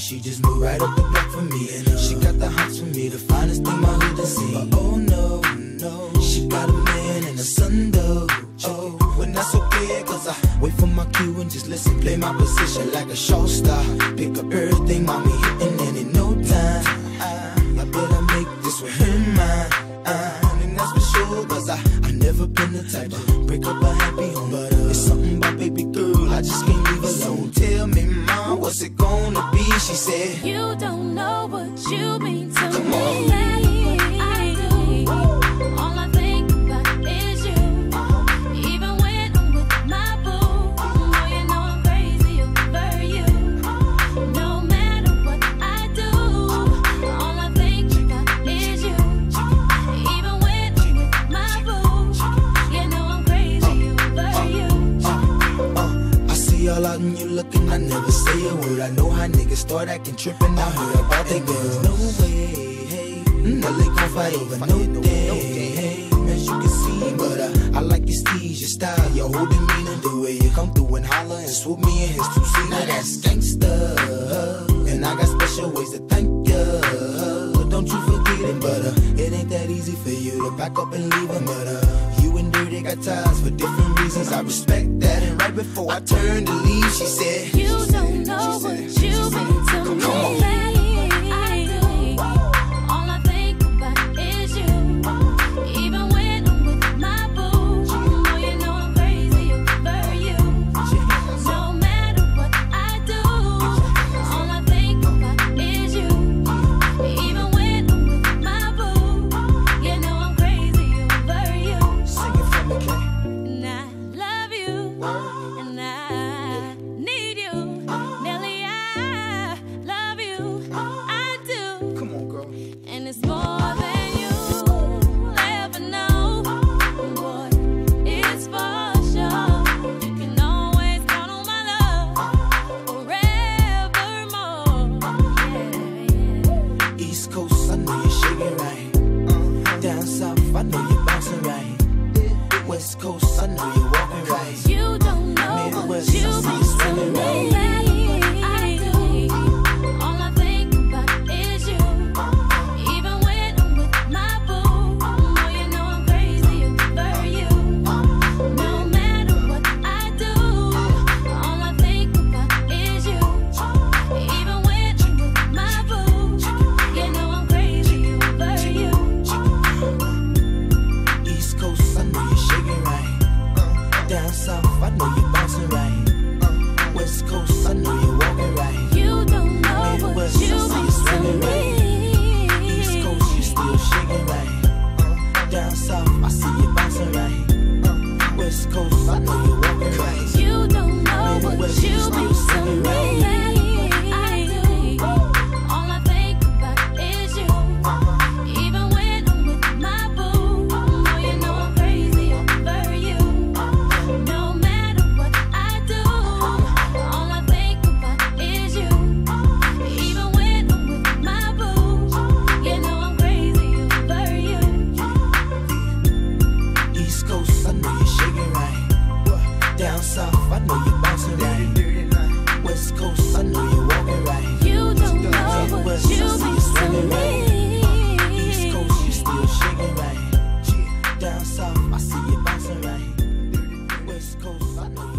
She just moved right up the block for me. And she got the hots for me, the finest thing my hood has seen. But oh no, no, she got a man and a son though. Oh, when that's okay, cause I wait for my cue and just listen, play my position like a show star. Pick up everything, mommy hitting, and in no time I better make this with her mine. And that's for sure, cause I never been the type to break up a happy home. But it's something about baby girl, I just can't leave alone. Tell me, mom, what's it gonna be? She said, you don't know what you mean to come me. on. All out and you looking, I never say a word. I know how niggas start acting trippin'. I heard about that girl. No way, hey, they gon' fight over no day, hey, as you can see. But I like your steez, your style, your whole demeanor, the way you come through and holler and swoop me in his two-seater. Now that's gangsta, and I got special ways to thank ya. Don't you forget it, but it ain't that easy for you to back up and leave him. But you and Dirty got ties for different reasons. I respect that. And right before I turned to leave, she said, you don't know what you mean to me. Come on. I know you're bouncing right. West Coast, I know you're walking right. You don't know Midwest, what you I see you swimming right. I know you're bouncing right. West Coast, I know you're walking right. You don't know Midwest, what you I see you swimming right. East Coast, you still shaking right. Down south, I see you bouncing right. West Coast, I know you're walking right. You don't know what Midwest, you still mean swimming to right. me. Down south, I know you're bouncing right. West Coast, I know you're walking right. You don't know what you mean to me. East Coast, you still shaking right. Down south, I see you bouncing right. West Coast, I know